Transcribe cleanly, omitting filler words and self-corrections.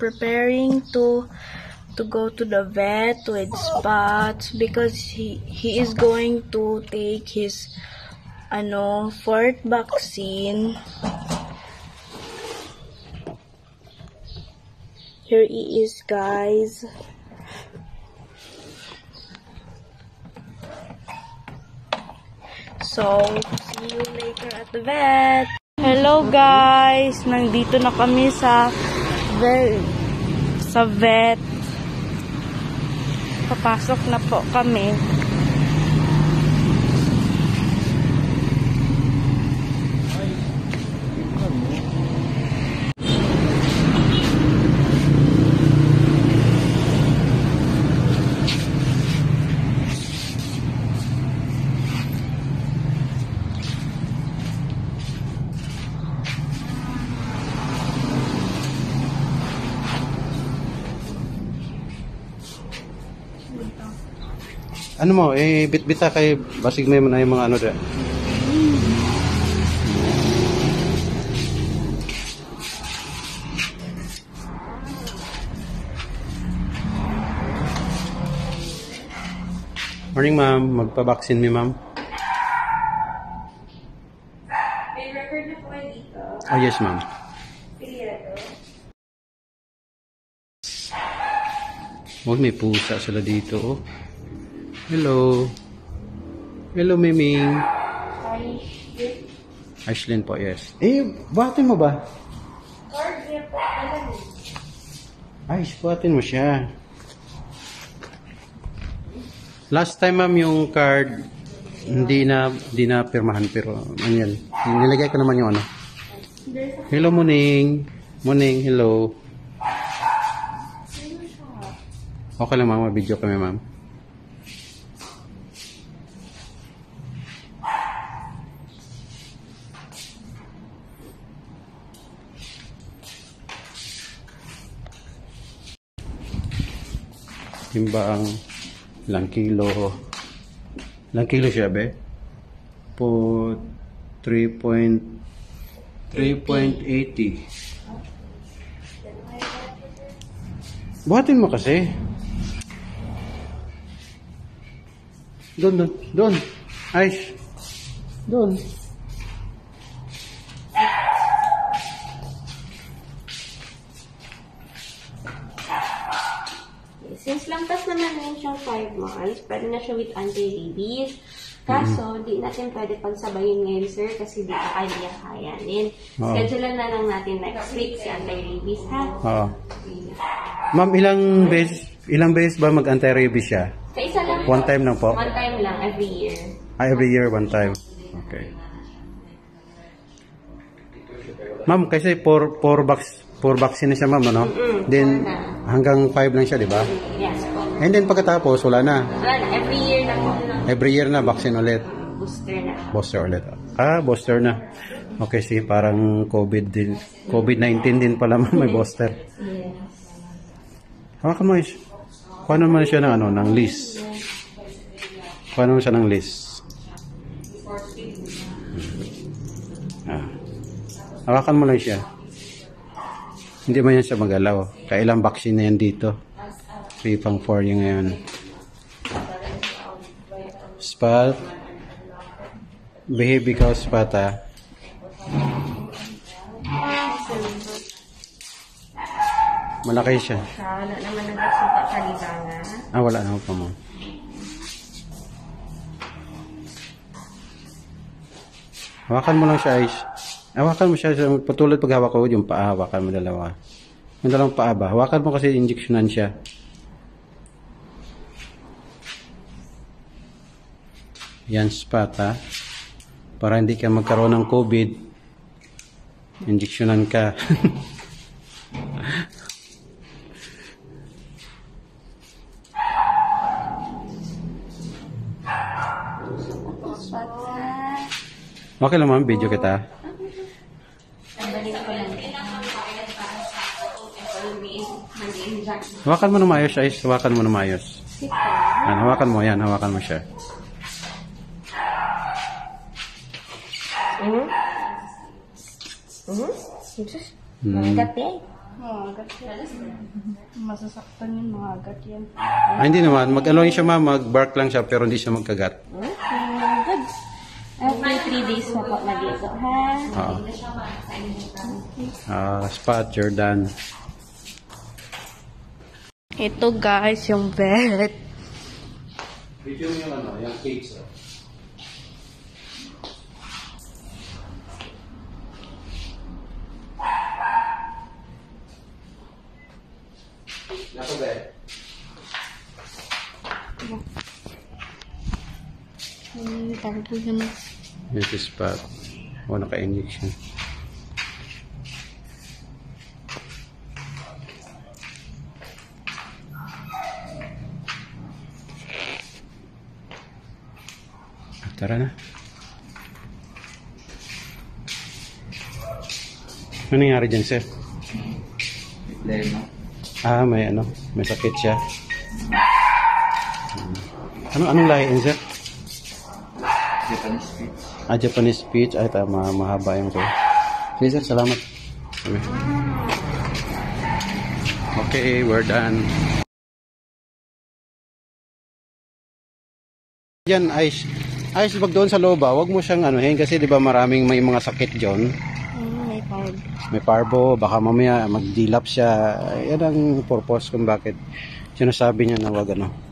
preparing to go to the vet with Spots because he is going to take his fourth vaccine. Here he is, guys. So, see you later at the vet. Hello guys, nandito na kami sa vet. Papasok na po kami. Ano mo, bit-bita kay basig may na yung mga ano dyan. Morning ma'am, magpa-vaccine mi ma'am. May record na po kayo dito? Oh yes ma'am. Oh, may pusa sila dito oh. Hello. Hello, Miming. Ashlyn po, yes. Buhatin mo ba? Card niya po. Ay, buhatin mo siya. Last time, ma'am, yung card, hindi na pirmahan, pero ano yan. Nilagay ko naman yung ano. Hello, Muning. Muning, hello. Okay lang, ma'am. Video kami, ma'am. Timba ang ilang kilo siya be po 3.80. Buhatin mo kasi doon Aish doon. Since lampas naman yun siyang 5 months, pwede na siya with anti-rabies. Kaso, di natin pwede pagsabayin ngayon, sir, kasi di ka kayanin. Schedule na lang natin next week si anti-rabies, ha? Oo. Ma'am, ilang beses ba mag-anti-rabies siya? Sa isa lang One time lang po? One time lang, every year. Every year, one time. Okay. Ma'am, kasi 4 vaccine na siya, ma'am, ano? Then, hanggang 5 lang siya, di ba? Yes po. And then, pagkatapos, wala na. Wala na, every year na po. Every year na, vaccine ulit. Booster na. Booster ulit. Booster na. Okay, see, parang COVID-19 din pala, ma'am, may booster. Yes. Hawakan mo, Ish. Kuha naman siya ng, ng list. Kuha naman siya ng list. Hawakan mo lang siya. Hindi man yan siya magalaw. Kailang vaccine na yan dito. 3 pang 4 yung ngayon. Spot. Behave ikaw, Spot, ha. Malaki siya. Wala naman nagsuka kalibangan. Wala naman pa mo. Hawakan mo lang siya, Aish. Hawakan mo siya. Patulad pag hawak ko, yung paa, hawakan mo dalawa. Yung dalawang paa ba? Hawakan mo kasi injectionan siya. Yan, Spot, ha. Para hindi ka magkaroon ng COVID, injectionan ka. Okay lang, ma'am. Video kita. Hawakan mo na maayos, Aish. Hawakan mo na maayos. Yan, hawakan mo. Yan, hawakan mo siya. Mga agat yan. Masasaktan yung mga agat yan. Hindi naman. Mag-ano siya ma'am, mag-bark lang siya pero hindi siya magkagat. Good. After 3 days na po mag-ito, ha? Spot, you're done. Ito guys, yung vet. Video mo yung ano, yung cakes. Nako ba? Tawag po yun. This is spot. Naka-injection. Tara na. Ano nangyari dyan, sir? May sakit siya. Anong lahi yun, sir? Japanese speech. Japanese speech. Ay, tama, mahaba yung ko. Sige, sir, salamat. Okay, we're done. Yan, Ice. Ice, wag doon sa loob, wag mo siyang anuhin kasi 'di ba maraming may mga sakit diyon. May parbo. May parbo, baka mamaya magdilap siya. Yan ang purpose kung bakit sinasabi niya na wag ano.